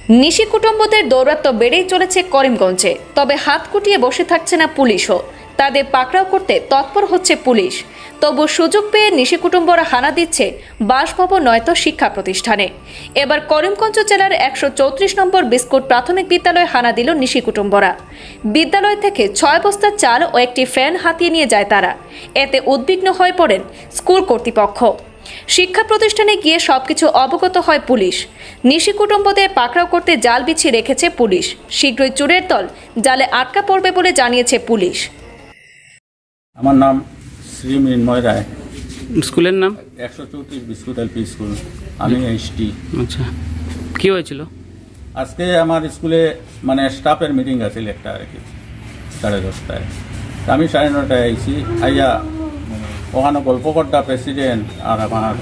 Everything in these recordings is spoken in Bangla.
নিশি কুটুম্বদের দৌরাত্ম্য বেড়েই চলেছে করিমগঞ্জে। তবে হাত কুটিয়ে বসে থাকছে না পুলিশও। তাদের পাকড়াও করতে তৎপর হচ্ছে পুলিশ। তবু সুযোগ পেয়ে নিশি কুটুম্বরা হানা দিচ্ছে বাসভবন নয়তো শিক্ষা প্রতিষ্ঠানে। এবার করিমগঞ্জ জেলার 134 নম্বর বিস্কুট প্রাথমিক বিদ্যালয়ে হানা দিল নিশি কুটুম্বরা। বিদ্যালয় থেকে 6 বস্তা চাল ও একটি ফ্যান হাতিয়ে নিয়ে যায় তারা। এতে উদ্বিগ্ন হয়ে পড়েন স্কুল কর্তৃপক্ষ। শিক্ষা প্রতিষ্ঠানে গিয়ে সবকিছু অবগত হয় পুলিশ। নিশি কুটুম্বদের পাকড়াও করতে জাল বিছিয়ে রেখেছে পুলিশ। শীঘ্রই চোরের দল জালে আটকা পড়বে বলে জানিয়েছে পুলিশ। আমার নাম শ্রী মৃন্ময় রায়। স্কুলের নাম 134 বিস্কুট এলপি স্কুল। আমি এইচটি। আচ্ছা, কি হয়েছিল আজকে? আমার স্কুলে মানে স্টাফের মিটিং আছিল একটা আর কি, 10:30টায়। আমি 9:30টায় আইছি। আইয়া ওখানে গল্পকর্তা প্রেসিডেন্ট আর আমার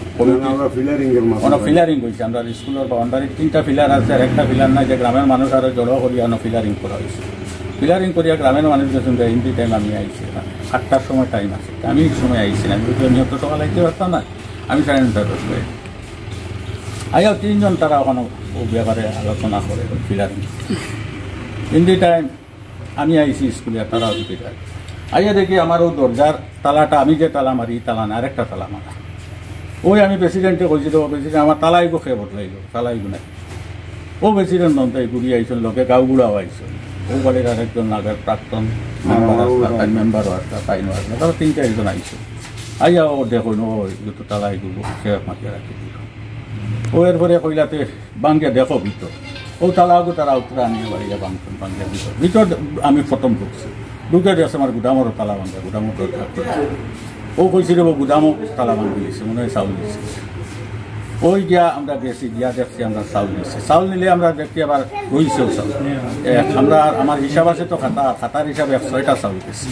ফিলারিং হয়েছে। আমরা স্কুলের বাউন্ডারি 3টা ফিলার আছে, আর একটা ফিলার নাই, যে গ্রামের মানুষ আরো জড়ো করিয়া ফিলারিং করা হয়েছে। ফিলারিং করিয়া গ্রামের মানুষ গেছেন। ইন্দি টাইম আমি আইছি, 8টার সময় টাইম আছে। আমি এই সময় আইছি না, আমি নিহত সকাল আইতে পারতাম না। আমি 9:30টায় আইয়া 3জন তারা ওখানে ও ব্যাপারে আলোচনা করে ফিলারিং। ইন্দি টাইম আমি আইছি স্কুলে, তারা দুটি আইয়া দেখি আমার ও দরজার তালাটা, আমি যে তালা মারি তালা না, আরেকটা তালা মারা। ওই আমি প্রেসিডেন্টে কইছি, তো প্রেসিডেন্ট আমার তালাইব খেয়ে বদলাইল, তালাইব নাই। ও প্রেসিডেন্ট নন্তাই ঘুরি আইসন, লোকে গাঁও বুড়াও আইসন। ও বাড়ির আরেকজন আগের প্রাক্তন মেম্বারও আসলা, তাইনও আসলা, তারা 3-4জন আইসো। আইয়া ও দেখুন ও তো তালাই দিব সে মাতিয়ে রাখি দিল। ও এরপরে কইলাতে বাঙ্গিয়া দেখো ভিতর। ও তালাগো তারা উত্তরা আনিয়ে বাড়িয়া বাংশন বাঙ্গিয়া ভিতর আমি প্রথম ঢুকছি। ঢুকে দিয়েছে আমার গুদামরও তালা ভাঙ্গা, গুদামও থাকতে। ও কইছিল গুদামও তালা ভাঙ্গি দিয়েছে, মনে হয় চাউল দিচ্ছে। ওই গিয়া আমরা গেছি, গিয়া দেখছি আমরা চাউল নিচ্ছি। চাউল নিলে আমরা দেখছি আবার রইছেও চাউল। আমরা আমার হিসাব আছে তো, খাতার হিসাবে 6টা চাউল দিচ্ছি।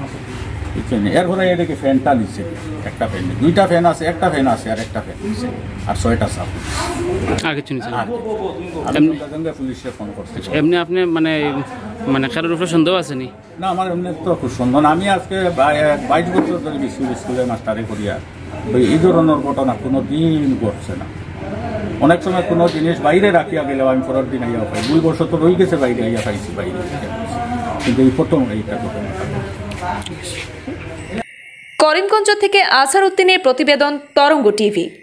এরপরে এদিকে ফ্যানটা নিচ্ছে, একটা ফ্যান, 2টা ফ্যান আছে, একটা ফ্যান আছে আর একটা ফ্যান নিচ্ছে, আর 6টা চাউল। পুলিশে ফোন করছে। এমনি আপনি মানে কারোর উপরে সন্দেহ আছে নি? না, আমার এমনি তো খুব সন্দেহ। আমি আজকে 22 বছর ধরে স্কুলে মাস্টারি করিয়া এই ধরনের ঘটনা কোনো দিন ঘটছে না। অনেক সময় কোনো জিনিস বাইরে রাখিয়া গেলেও আমি পরের দিন আইয়া পাই। 2 বছর তো রয়ে গেছে বাইরে, আইয়া পাইছি বাইরে, কিন্তু এই প্রথম এইটা ঘটনা। করিমগঞ্জ থেকে আজহার উদ্দিনের প্রতিবেদন, তরঙ্গ টিভি।